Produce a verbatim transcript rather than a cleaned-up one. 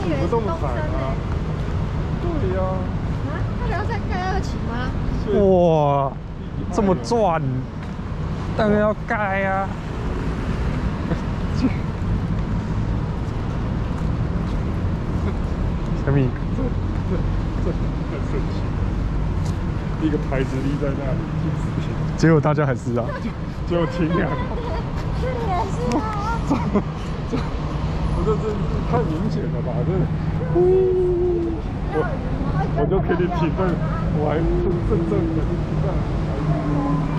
以为是东升呢。 对呀。 啊，他不要再盖二期吗？ 哇，这么赚，当然要盖啊！小米，这这这很神奇，一个牌子立在那里，结果大家还是啊，结果停两。 是也是啊。 这这，我这真是太明显了吧？这，我我就给你停在，我还正正正的停在。